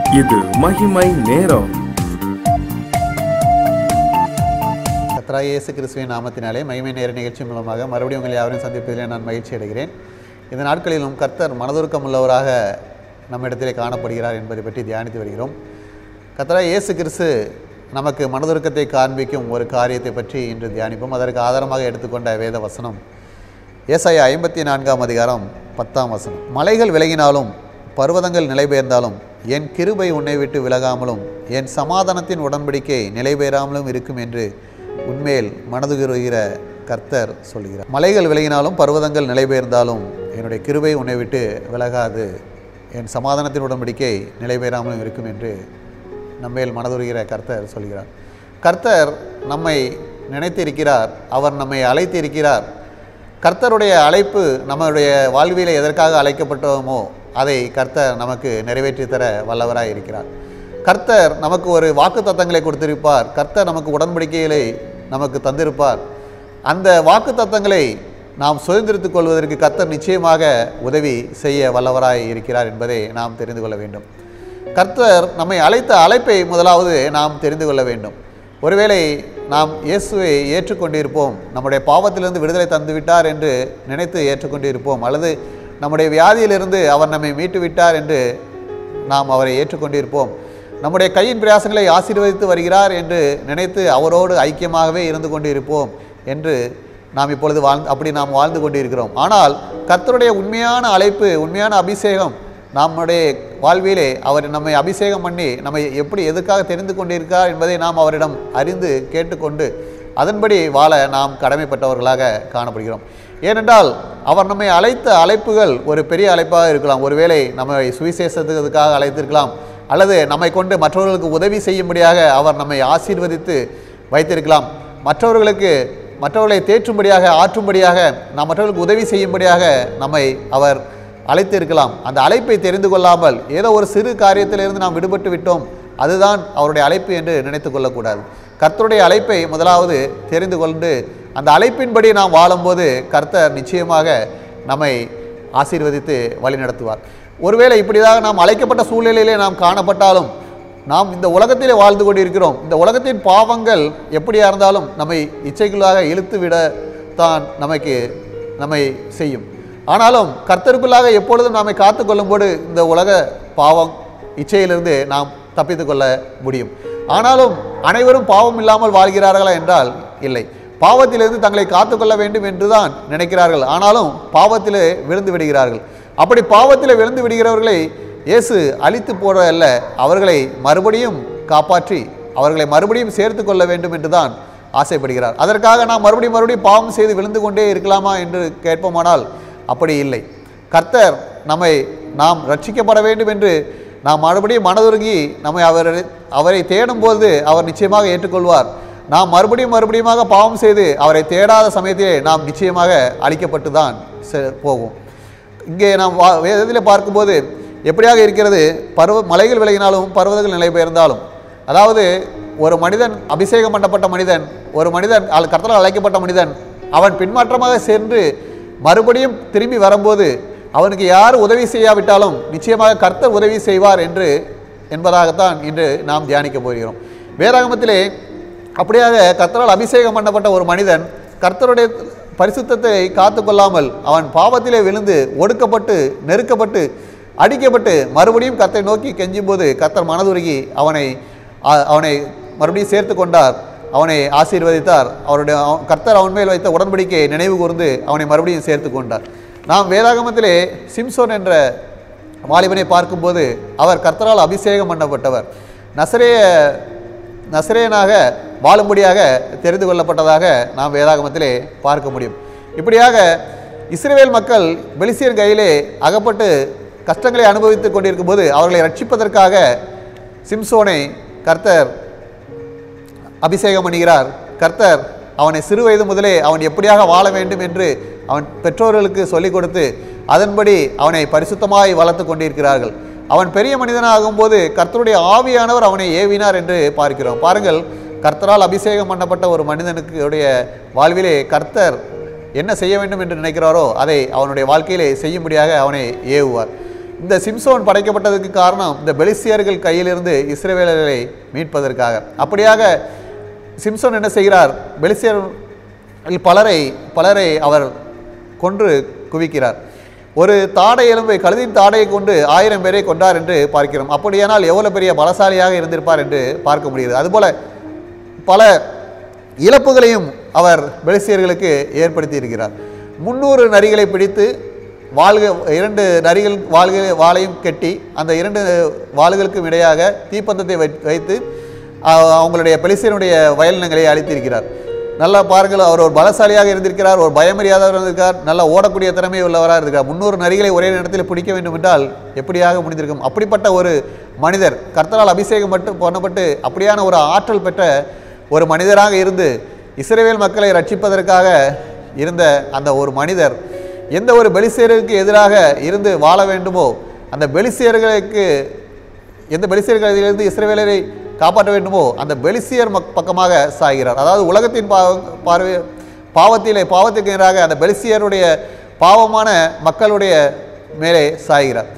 இது மகிமை நேரம். கர்த்தராகிய இயேசு கிறிஸ்துவின் நாமத்தினாலே மகிமை நேர நிகழ்ச்சி மூலமாக மறுபடியும் உங்களை யாரையும் சந்திப்பதிலே நான் மகிழ்ச்சி அடைகிறேன். இந்த நாட்களிலும் கர்த்தர் மனதுருக்கம் உள்ளவராக நம்மிடத்திலே காணப்படுகிறார் என்பதை பற்றி தியானித்து வருகிறோம். கர்த்தராகிய இயேசு கிறிஸ்து நமக்கு மனதுருக்கத்தை காண்பிக்கும் ஒரு காரியத்தை பற்றி இன்று தியானிப்போம். அதற்கு ஆதாரமாக எடுத்துக்கொண்ட வேத வசனம் ஏசாயா 54ஆம் அதிகாரம் 10ஆம் வசனம். மலைகள் விலகினாலும் பர்வதங்கள் நிலைபெயர்ந்தாலும் என் கிருபை உன்னை விட்டு விலகாமலும் என் சமாதானத்தின் உடன்படிக்கை நிலைபெறாமலும் இருக்கும் என்று உன்மேல் மனதுருகிற கர்த்தர் சொல்கிறார். மலைகள் விலகினாலும் பர்வதங்கள் நிலைபெயர்ந்தாலும் என்னுடைய கிருபை உன்னை விட்டு விலகாது, என் சமாதானத்தின் உடன்படிக்கை நிலைபெறாமலும் இருக்கும் என்று நம்மேல் மனதுருகிற கர்த்தர் சொல்கிறார். கர்த்தர் நம்மை நினைத்திருக்கிறார், அவர் நம்மை அழைத்திருக்கிறார். கர்த்தருடைய அழைப்பு நம்முடைய வாழ்விலே எதற்காக அழைக்கப்பட்டோமோ அதை கர்த்தர் நமக்கு நிறைவேற்றி தர வல்லவராய் இருக்கிறார். கர்த்தர் நமக்கு ஒரு வாக்கு தத்தங்களை கொடுத்திருப்பார். கர்த்தர் நமக்கு உடன்படிக்கைகளை நமக்கு தந்திருப்பார். அந்த வாக்கு தத்தங்களை நாம் சுதந்திரித்துக் கொள்வதற்கு கர்த்தர் நிச்சயமாக உதவி செய்ய வல்லவராய் இருக்கிறார் என்பதை நாம் தெரிந்து கொள்ள வேண்டும். கர்த்தர் நம்மை அழைத்த அழைப்பை முதலாவது நாம் தெரிந்து கொள்ள வேண்டும். ஒருவேளை நாம் இயேசுவை ஏற்றுக்கொண்டிருப்போம், நம்முடைய பாவத்திலிருந்து விடுதலை தந்துவிட்டார் என்று நினைத்து ஏற்றுக்கொண்டிருப்போம், அல்லது நம்முடைய வியாதியிலிருந்து அவர் நம்மை மீட்டு விட்டார் என்று நாம் அவரை ஏற்றுக்கொண்டிருப்போம், நம்முடைய கையின் பிரயாசங்களை ஆசீர்வதித்து வருகிறார் என்று நினைத்து அவரோடு ஐக்கியமாகவே இருந்து கொண்டிருப்போம் என்று நாம் இப்பொழுது அப்படி நாம் வாழ்ந்து கொண்டிருக்கிறோம். ஆனால் கர்த்தருடைய உண்மையான அழைப்பு, உண்மையான அபிஷேகம் நம்முடைய வாழ்விலே அவர் நம்மை அபிஷேகம் பண்ணி நம்மை எப்படி எதுக்காக தெரிந்து கொண்டிருக்கிறார் என்பதை நாம் அவரிடம் அறிந்து கேட்டுக்கொண்டு அதன்படி வாழ நாம் கடமைப்பட்டவர்களாக காணப்படுகிறோம். ஏனென்றால் அவர் நம்மை அழைத்த அழைப்புகள் ஒரு பெரிய அழைப்பாக இருக்கலாம். ஒருவேளை நம்மை சுவிசேஷத்துக்காக அழைத்திருக்கலாம், அல்லது நம்மை கொண்டு மற்றவர்களுக்கு உதவி செய்யும்படியாக அவர் நம்மை ஆசீர்வதித்து வைத்திருக்கலாம். மற்றவர்களை தேற்றும்படியாக, ஆற்றும்படியாக, நாம் மற்றவர்களுக்கு உதவி செய்யும்படியாக நம்மை அவர் அழைத்து இருக்கலாம். அந்த அழைப்பை தெரிந்து கொள்ளாமல் ஏதோ ஒரு சிறு காரியத்திலிருந்து நாம் விடுபட்டு விட்டோம், அதுதான் அவருடைய அழைப்பு என்று நினைத்து கொள்ளக்கூடாது. கர்த்தருடைய அழைப்பை முதலாவது தெரிந்து கொண்டு அந்த அழைப்பின்படி நாம் வாழும்போது கர்த்தர் நிச்சயமாக நம்மை ஆசீர்வதித்து வழி நடத்துவார். ஒருவேளை இப்படிதாக நாம் அழைக்கப்பட்ட சூழ்நிலையிலே நாம் காணப்பட்டாலும் நாம் இந்த உலகத்திலே வாழ்ந்து கொண்டிருக்கிறோம். இந்த உலகத்தின் பாவங்கள் எப்படியா இருந்தாலும் நம்மை இச்சைக்குள்ளாக இழுத்து விடத்தான் நம்மை செய்யும். ஆனாலும் கர்த்தருக்குள்ளாக எப்பொழுதும் நம்மை காத்து கொள்ளும்போது இந்த உலக பாவம் இச்சையிலிருந்து நாம் தப்பித்து கொள்ள முடியும். ஆனாலும் அனைவரும் பாவம் இல்லாமல் வாழ்கிறார்களா என்றால் இல்லை. பாவத்திலிருந்து தங்களை காத்துக்கொள்ள வேண்டும் என்றுதான் நினைக்கிறார்கள், ஆனாலும் பாவத்திலே விழுந்து விடுகிறார்கள். அப்படி பாவத்திலே விழுந்து விடுகிறவர்களை இயேசு அழித்து போட அல்ல, அவர்களை மறுபடியும் காப்பாற்றி அவர்களை மறுபடியும் சேர்த்து கொள்ள வேண்டும் என்றுதான் ஆசைப்படுகிறார். அதற்காக நாம் மறுபடியும் பாவம் செய்து விழுந்து கொண்டே இருக்கலாமா என்று கேட்போமானால் அப்படி இல்லை. கர்த்தர் நாம் ரட்சிக்கப்பட வேண்டும் என்று நாம் மறுபடியும் மனதுருகி நம்மை அவரை தேடும்போது அவர் நிச்சயமாக ஏற்றுக்கொள்வார். நாம் மறுபடியுமாக பாவம் செய்து அவரை தேடாத சமயத்திலே நாம் நிச்சயமாக அழிக்கப்பட்டு தான் போவோம். இங்கே நாம் வேதத்தில் பார்க்கும்போது எப்படியாக இருக்கிறது, மலைகள் விலகினாலும் பர்வதங்கள் நிலை பெயர்ந்தாலும், அதாவது ஒரு மனிதன், அபிஷேகம் பண்ணப்பட்ட மனிதன், ஒரு மனிதன் கர்த்தரால் அழைக்கப்பட்ட மனிதன், அவன் பின்மாற்றமாக சென்று மறுபடியும் திரும்பி வரும்போது அவனுக்கு யார் உதவி செய்யாவிட்டாலும் நிச்சயமாக கர்த்தர் உதவி செய்வார் என்பதாகத்தான் இன்று நாம் தியானிக்க போகிறோம். வேதாகமத்திலே அப்படியாக கர்த்தரால் அபிஷேகம் பண்ணப்பட்ட ஒரு மனிதன் கர்த்தருடைய பரிசுத்தத்தை காத்து கொள்ளாமல் அவன் பாவத்திலே விழுந்து ஒடுக்கப்பட்டு நெருக்கப்பட்டு அடிக்கப்பட்டு மறுபடியும் கர்த்தரை நோக்கி கெஞ்சும் போது கர்த்தர் மனதுருகி அவனை மறுபடியும் சேர்த்து கொண்டார், அவனை ஆசீர்வதித்தார். கர்த்தர் அவன் மேல் வைத்த உடன்படிக்கையை நினைவு கூர்ந்து அவனை மறுபடியும் சேர்த்து கொண்டார். நாம் வேதாகமத்திலே சிம்சோன் என்ற வாலிபனை பார்க்கும்போது அவர் கர்த்தரால் அபிஷேகம் பண்ணப்பட்டவர், நசரேயனாக வாழும்படியாக தெரிந்து கொள்ளப்பட்டதாக நாம் வேதாகமத்திலே பார்க்க முடியும். இப்படியாக இஸ்ரவேல் மக்கள் பெலிஸ்தியர் கையிலே அகப்பட்டு கஷ்டங்களை அனுபவித்துக் கொண்டிருக்கும் போது அவர்களை ரட்சிப்பதற்காக சிம்சோனை கர்த்தர் அபிஷேகம் பண்ணுகிறார். கர்த்தர் அவனை சிறு வயது முதலே அவன் எப்படியாக வாழ வேண்டும் என்று அவன் பெற்றோர்களுக்கு சொல்லிக் கொடுத்து அதன்படி அவனை பரிசுத்தமாய் வளர்த்து கொண்டிருக்கிறார்கள். அவன் பெரிய மனிதனாகும்போது கர்த்தருடைய ஆவியானவர் அவனை ஏவினார் என்று பார்க்கிறோம். பாருங்கள், கர்த்தரால் அபிஷேகம் பண்ணப்பட்ட ஒரு மனிதனுடைய வாழ்விலே கர்த்தர் என்ன செய்ய வேண்டும் என்று நினைக்கிறாரோ அதை அவனுடைய வாழ்க்கையிலே செய்யும்படியாக அவனை ஏவுவார். இந்த சிம்சோன் படைக்கப்பட்டதுக்கு காரணம் இந்த பெலிஸ்தியர்கள் கையிலிருந்து இஸ்ரவேலர்களை மீட்பதற்காக. அப்படியாக சிம்சோன் என்ன செய்கிறார்? பெலிஸ்தியர்கள் பலரை அவர் கொன்று குவிக்கிறார். ஒரு தாடை எலும்பை, கழுதின் தாடையை கொண்டு 1000 பேரை கொண்டார் என்று பார்க்கிறோம். அப்படியானால் எவ்வளவு பெரிய பலசாலியாக இருந்திருப்பார் என்று பார்க்க முடியுது. அதுபோல பல இழப்புகளையும் அவர் பெலிஸ்தியர்களுக்கு ஏற்படுத்தி இருக்கிறார். 300 நரிகளை பிடித்து 2 நரிகள் வாளையும் கட்டி அந்த 2 வாள்களுக்கும் இடையாக தீப்பந்தத்தை வைத்து அவங்களுடைய பெலிஸ்தியனுடைய வயல் நிலங்களை அழித்திருக்கிறார். நல்லா பாருங்கள், அவர் ஒரு பலசாலியாக இருந்திருக்கிறார், ஒரு பயமறியாதவர் இருந்திருக்கார், நல்லா ஓடக்கூடிய திறமை உள்ளவராக இருக்கிறார். 300 நரிகளை ஒரே நேரத்தில் பிடிக்க வேண்டும் என்றால் எப்படியாக முடிந்திருக்கும்? அப்படிப்பட்ட ஒரு மனிதர், கர்த்தரால் அபிஷேகம் பண்ணப்பட்டு அப்படியான ஒரு ஆற்றல் பெற்ற ஒரு மனிதராக இருந்து இஸ்ரவேல் மக்களை ரட்சிப்பதற்காக இருந்த அந்த ஒரு மனிதர் எந்த ஒரு பெலிஸ்தியருக்கு எதிராக இருந்து வாழ வேண்டுமோ அந்த எந்த பெலிஸ்தியர்களிலிருந்து இஸ்ரவேலரை காப்பாற்ற வேண்டுமோ அந்த பெலிஸ்தியர் பக்கமாக சாய்கிறார். அதாவது உலகத்தின் பாவத்திற்கு எதிராக அந்த பெலிஸ்தியருடைய பாவமான மக்களுடைய மேலே சாய்கிறார்.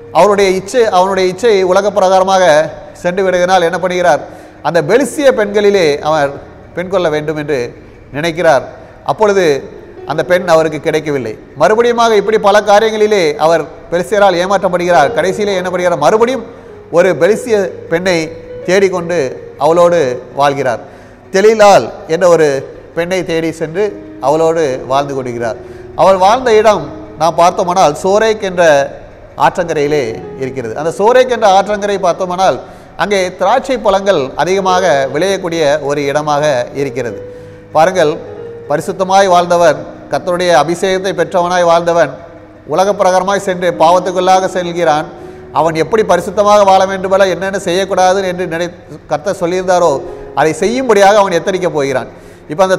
அவனுடைய இச்சை உலக பிரகாரமாக சென்று விடுவதனால் என்ன பண்ணுகிறார்? அந்த பெலிஸ்திய பெண்களிலே அவர் பெண் கொள்ள வேண்டும் என்று நினைக்கிறார். அப்பொழுது அந்த பெண் அவருக்கு கிடைக்கவில்லை. மறுபடியும் இப்படி பல காரியங்களிலே அவர் பெலிஸ்தியரால் ஏமாற்றப்படுகிறார். கடைசியிலே என்ன பண்ணுகிறார்? மறுபடியும் ஒரு பெலிஸ்திய பெண்ணை தேடிக்கொண்டு அவளோடு வாழ்கிறார். தெலீலாள் என்ற ஒரு பெண்ணை தேடி சென்று அவளோடு வாழ்ந்து கொள்கிறார். அவள் வாழ்ந்த இடம் நாம் பார்த்தோமானால் சோரேக் என்ற ஆற்றங்கரையிலே இருக்கிறது. அந்த சோரேக் என்ற ஆற்றங்கரை பார்த்தோமானால் அங்கே திராட்சை பழங்கள் அதிகமாக விளையக்கூடிய ஒரு இடமாக இருக்கிறது. பாருங்கள், பரிசுத்தமாய் வாழ்ந்தவன், கர்த்தருடைய அபிஷேகத்தை பெற்றவனாய் வாழ்ந்தவன் உலக பிரகாரமாய் சென்று பாவத்துக்குள்ளாக செல்கிறான். அவன் எப்படி பரிசுத்தமாக வாழ வேண்டுமென என்னென்ன செய்யக்கூடாது என்று கர்த்தர் சொல்லியிருந்தாரோ அதை செய்யும்படியாக அவன் எத்தரிக்கப் போகிறான். இப்போ அந்த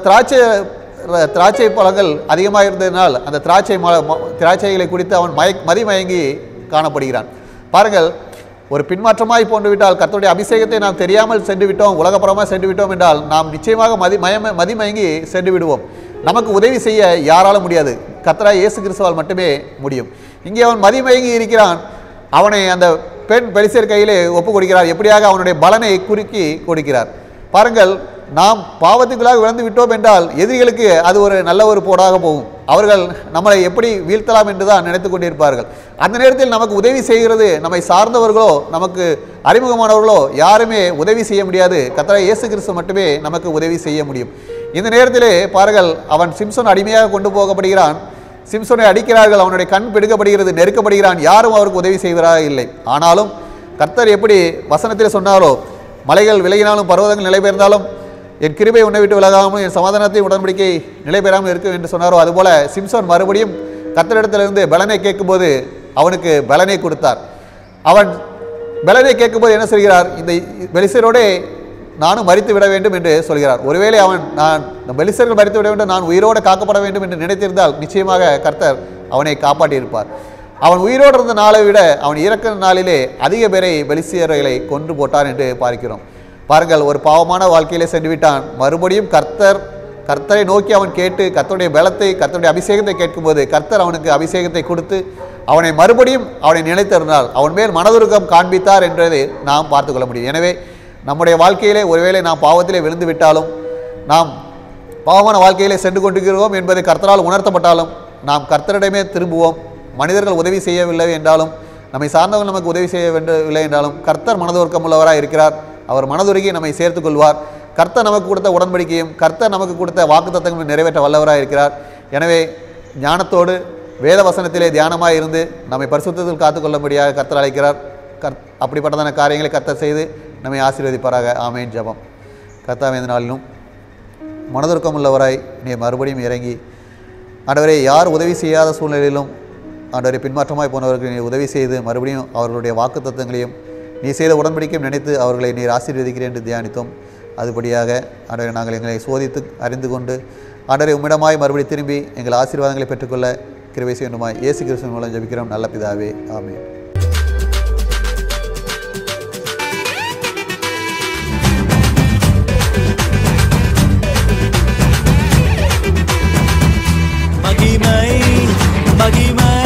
திராட்சை பழங்கள் அதிகமாக இருந்ததினால் அந்த திராட்சைகளை குடித்து அவன் மதிமயங்கி காணப்படுகிறான். பாருங்கள், ஒரு பின்மாற்றமாய் போன்று விட்டால், கர்த்தருடைய அபிஷேகத்தை நாம் தெரியாமல் சென்று விட்டோம், உலகப்புறமாக சென்று விட்டோம் என்றால் நாம் நிச்சயமாக மதிமயங்கி சென்று விடுவோம். நமக்கு உதவி செய்ய யாராலும் முடியாது, கர்த்தராகிய இயேசு கிறிஸ்துவால் மட்டுமே முடியும். இங்கே அவன் மதிமயங்கி இருக்கிறான். அவனை அந்த பெண் பெலிஸ்தியர் கையிலே ஒப்பு கொடுக்கிறார். எப்படியாக அவனுடைய பலனை குறுக்கி கொடுக்கிறார். பாருங்கள், நாம் பாவத்துக்குள்ளாக விழுந்து விட்டோம் என்றால் எதிரிகளுக்கு அது ஒரு நல்ல ஒரு போடாக போகும். அவர்கள் நம்மளை எப்படி வீழ்த்தலாம் என்று தான் நினைத்து கொண்டிருப்பார்கள். அந்த நேரத்தில் நமக்கு உதவி செய்கிறது நம்மை சார்ந்தவர்களோ நமக்கு அறிமுகமானவர்களோ யாருமே உதவி செய்ய முடியாது. கர்த்தராகிய இயேசு கிறிஸ்து மட்டுமே நமக்கு உதவி செய்ய முடியும். இந்த நேரத்திலே பாருங்கள், அவன் சிம்சோன் அடிமையாக கொண்டு போகப்படுகிறான். சிம்சோனை அடிக்கிறார்கள், அவனுடைய கண் பிடுக்கப்படுகிறது, நெருக்கப்படுகிறான். யாரும் அவருக்கு உதவி செய்வதாக இல்லை. ஆனாலும் கர்த்தர் எப்படி வசனத்தில் சொன்னாரோ, மலைகள் விலகினாலும் பர்வதங்கள் நிலை பெயர்ந்தாலும் என் கிருபை உன்னை விட்டு விலகாமல் என் சமாதானத்தை உடன்படிக்கை நிலை பெறாமல் இருக்கும் என்று சொன்னாரோ, அதுபோல சிம்சோன் மறுபடியும் கர்த்தரிடத்திலிருந்து பலனை கேட்கும்போது அவனுக்கு பலனை கொடுத்தார். அவன் பலனை கேட்கும்போது என்ன சொல்கிறார்? இந்த பெலிஸ்தியரோடே நானும் மரித்து விட வேண்டும் என்று சொல்கிறார். ஒருவேளை நான் பெலிஸ்தியர்கள் மரித்து விட வேண்டும், நான் உயிரோடு காக்கப்பட வேண்டும் என்று நினைத்திருந்தால் நிச்சயமாக கர்த்தர் அவனை காப்பாற்றியிருப்பார். அவன் உயிரோடு இருந்த நாளை விட அவன் இறக்கிற நாளிலே அதிக பேரை பெலிஸ்தியர்களை கொன்று போட்டான் என்று பார்க்கிறோம். பாருங்கள், ஒரு பாவமான வாழ்க்கையிலே சென்று விட்டான். மறுபடியும் கர்த்தரை நோக்கி அவன் கேட்டு கர்த்தருடைய பலத்தை, கர்த்தருடைய அபிஷேகத்தை கேட்கும்போது கர்த்தர் அவனுக்கு அபிஷேகத்தை கொடுத்து அவனை மறுபடியும் அவனை நினைத்திருந்தால் அவன் மேல் மனதுருக்கம் காண்பித்தார் என்றதை நாம் பார்த்துக்கொள்ள முடியும். எனவே நம்முடைய வாழ்க்கையிலே ஒருவேளை நாம் பாவத்திலே விழுந்து விட்டாலும், நாம் பாவமான வாழ்க்கையிலே சென்று கொண்டிருக்கிறோம் என்பதை கர்த்தரால் உணர்த்தப்பட்டாலும் நாம் கர்த்தரிடமே திரும்புவோம். மனிதர்கள் உதவி செய்யவில்லை என்றாலும், நம்மை சார்ந்தவர்கள் நமக்கு உதவி செய்யவில்லை என்றாலும் கர்த்தர் மனதுருக்கம் உள்ளவராக இருக்கிறார். அவர் மனதுருகி நம்மை சேர்த்துக் கொள்வார். கர்த்தர் நமக்கு கொடுத்த உடன்படிக்கையும் கர்த்தர் நமக்கு கொடுத்த வாக்குத்தத்தங்களும் நிறைவேற்ற வல்லவராக இருக்கிறார். எனவே ஞானத்தோடு வேத வசனத்திலே தியானமாக இருந்து நம்மை பரிசுத்தத்தில் காத்துக்கொள்ளும்படியாக கர்த்தர் அழைக்கிறார். அப்படிப்பட்டதான காரியங்களை கர்த்தர் செய்து நம்மை ஆசீர்வதிப்பாராக. ஆமேன். ஜெபம். கர்த்தாவே, இந்த நாளிலும் மனதுருக்கம் உள்ளவராய் நீ மறுபடியும் இறங்கி ஆண்டவரே, யார் உதவி செய்யாத சூழ்நிலையிலும் ஆண்டவரை பின்மாற்றமாய் போனவர்களுக்கு நீ உதவி செய்து மறுபடியும் அவர்களுடைய வாக்குத்தத்தங்களையும் நீ செய்த உடன்படிக்கையும் நினைத்து அவர்களை நீர் ஆசீர்வதிக்கிறேன் என்று தியானித்தோம். அதுபடியாக ஆண்டவரை நாங்கள் எங்களை சோதித்து அறிந்து கொண்டு ஆண்டவரை உம்மிடமாய் மறுபடி திரும்பி எங்கள் ஆசீர்வாதங்களை பெற்றுக்கொள்ள கிருபை செய்யணுமாய் இயேசு கிறிஸ்துவின் மூலம் ஜெபிக்கிறோம் நல்ல பிதாவே. ஆமென். மகிமை